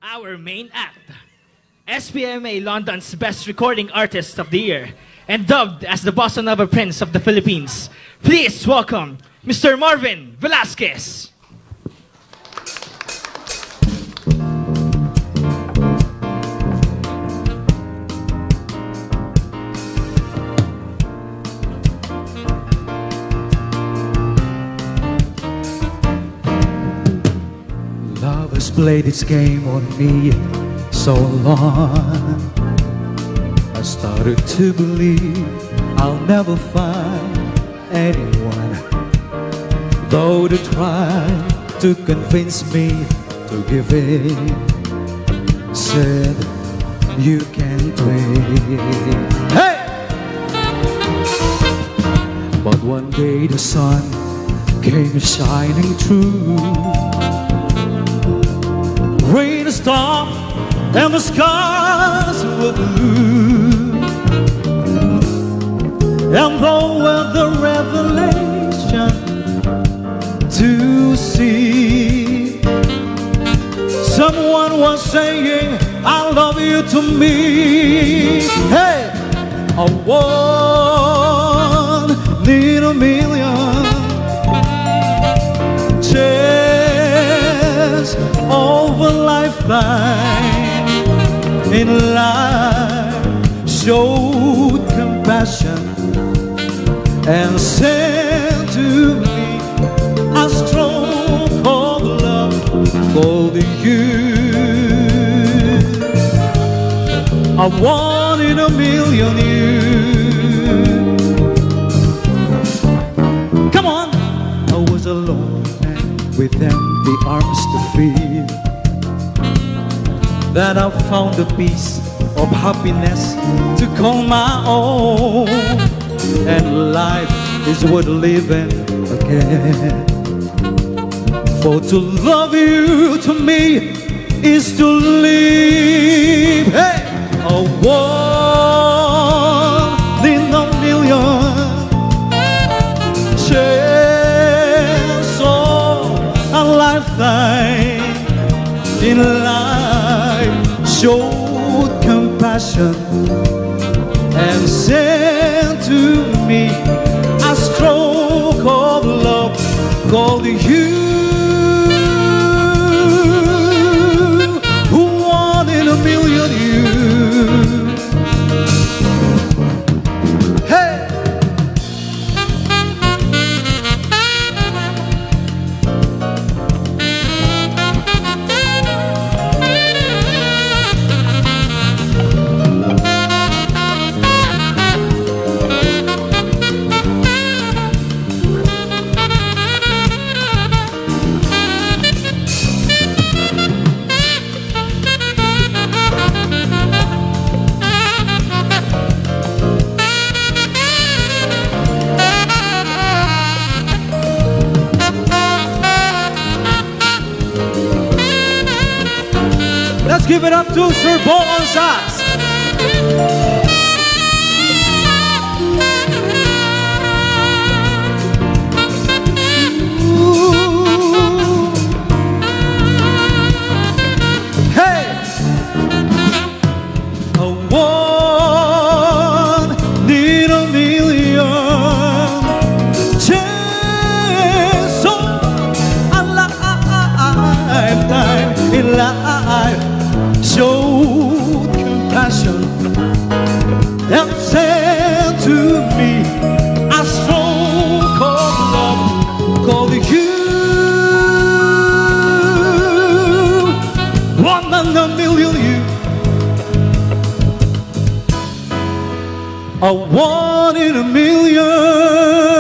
Our main act, SPMA London's Best Recording Artist of the Year, and dubbed as the Bossa Nova Prince of the Philippines. Please welcome Mr. Marvin Velasquez. Love has played its game on me so long. I started to believe I'll never find anyone, though they tried to convince me to give in. Said you can't wait. Hey! But one day the sun came shining through. Rain stopped and the skies were blue. And though with the revelation to see, someone was saying, I love you to me. Hey! A one in a million chance of a lifetime in life, showed compassion and sent to me a stroke of love called you. A one in a million you. Come on! I was alone with empty arms to fill. Then I found a piece of happiness to call my own. And life is worth living again. For to love you to me is to live. Hey! A one in a million chance of a lifetime in life, showed compassion and sent to me a stroke of love called you. One in a million you. Hey! Let's give it up to Sir Bo on sax. Hey! A one in a million chance of a lifetime in life, showed compassion and sent to me a stroke of love called you. One in a million you. A one in a million.